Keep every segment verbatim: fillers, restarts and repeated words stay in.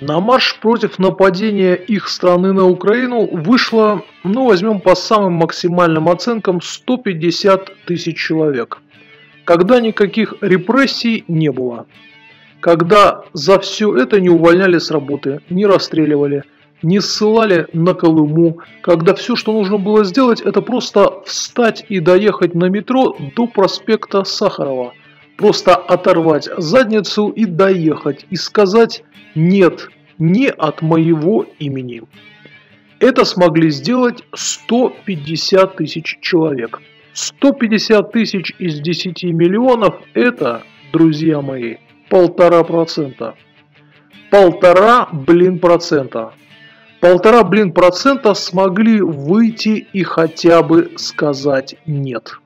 На марш против нападения их страны на Украину вышло, ну возьмем по самым максимальным оценкам, сто пятьдесят тысяч человек. Когда никаких репрессий не было. Когда за все это не увольняли с работы, не расстреливали, не ссылали на Колыму. Когда все, что нужно было сделать, это просто встать и доехать на метро до проспекта Сахарова. Просто оторвать задницу и доехать, и сказать «нет, не от моего имени». Это смогли сделать сто пятьдесят тысяч человек. сто пятьдесят тысяч из десяти миллионов – это, друзья мои, полтора процента. Полтора, блин, процента. Полтора, блин, процента смогли выйти и хотя бы сказать «нет».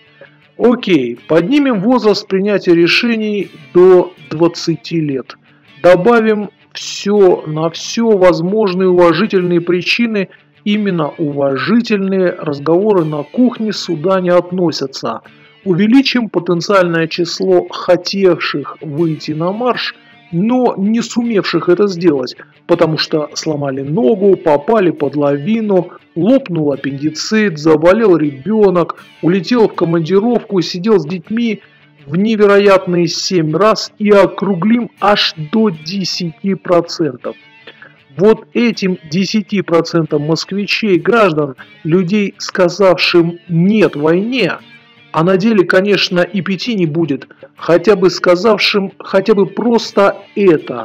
Окей, поднимем возраст принятия решений до двадцати лет. Добавим все на все возможные уважительные причины, именно уважительные, разговоры на кухне сюда не относятся. Увеличим потенциальное число хотевших выйти на марш, но не сумевших это сделать, потому что сломали ногу, попали под лавину, лопнул аппендицит, заболел ребенок, улетел в командировку, сидел с детьми в невероятные семь раз и округлим аж до десяти процентов. Вот этим десяти процентам москвичей, граждан, людей, сказавшим «нет» войне, а на деле, конечно, и пяти не будет, хотя бы сказавшим хотя бы просто это,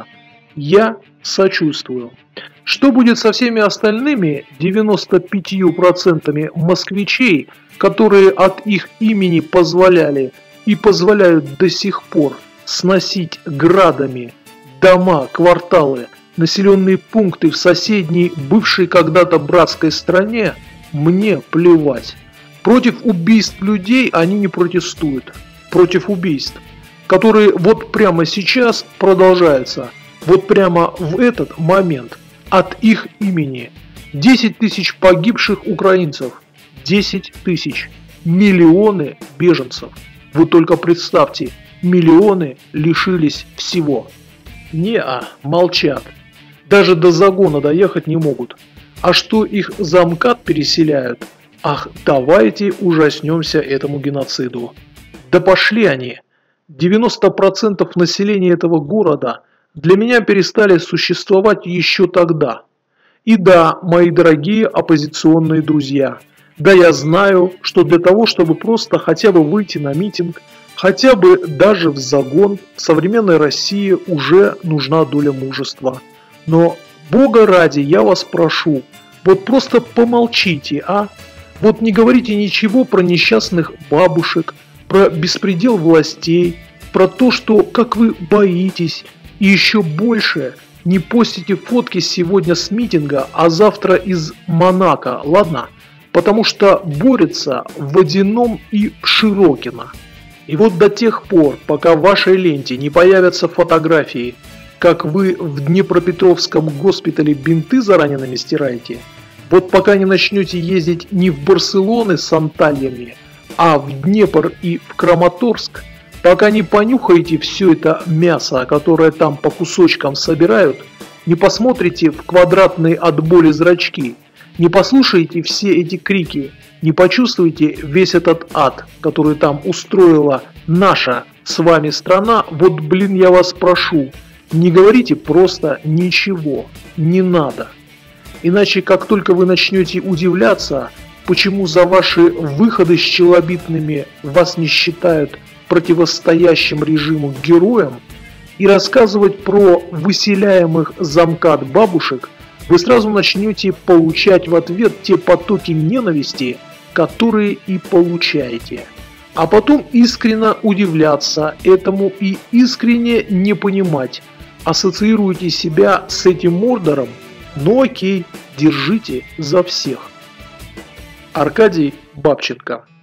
я сочувствую. Что будет со всеми остальными девяноста пятью процентами москвичей, которые от их имени позволяли и позволяют до сих пор сносить градами дома, кварталы, населенные пункты в соседней, бывшей когда-то братской стране, мне плевать. Против убийств людей они не протестуют. Против убийств, которые вот прямо сейчас продолжаются. Вот прямо в этот момент от их имени. десять тысяч погибших украинцев. десять тысяч. Миллионы беженцев. Вы только представьте, миллионы лишились всего. Не-а, молчат. Даже до загона доехать не могут. А что их за МКАД переселяют? Ах, давайте ужаснемся этому геноциду. Да пошли они. девяносто процентов населения этого города для меня перестали существовать еще тогда. И да, мои дорогие оппозиционные друзья, да я знаю, что для того, чтобы просто хотя бы выйти на митинг, хотя бы даже в загон, в современной России уже нужна доля мужества. Но, Бога ради, я вас прошу, вот просто помолчите, а? Вот не говорите ничего про несчастных бабушек, про беспредел властей, про то, что как вы боитесь, и еще больше не постите фотки сегодня с митинга, а завтра из Монако, ладно? Потому что борется в Водяном и Широкино. И вот до тех пор, пока в вашей ленте не появятся фотографии, как вы в Днепропетровском госпитале бинты за ранеными стираете, вот пока не начнете ездить не в Барселоны с Антальями, а в Днепр и в Краматорск, пока не понюхаете все это мясо, которое там по кусочкам собирают, не посмотрите в квадратные от боли зрачки, не послушаете все эти крики, не почувствуете весь этот ад, который там устроила наша с вами страна, вот блин я вас прошу, не говорите просто ничего, не надо. Иначе, как только вы начнете удивляться, почему за ваши выходы с челобитными вас не считают противостоящим режиму героем, и рассказывать про выселяемых за МКАД бабушек, вы сразу начнете получать в ответ те потоки ненависти, которые и получаете. А потом искренне удивляться этому и искренне не понимать, ассоциируете себя с этим Мордором. Ну окей, держите за всех. Аркадий Бабченко.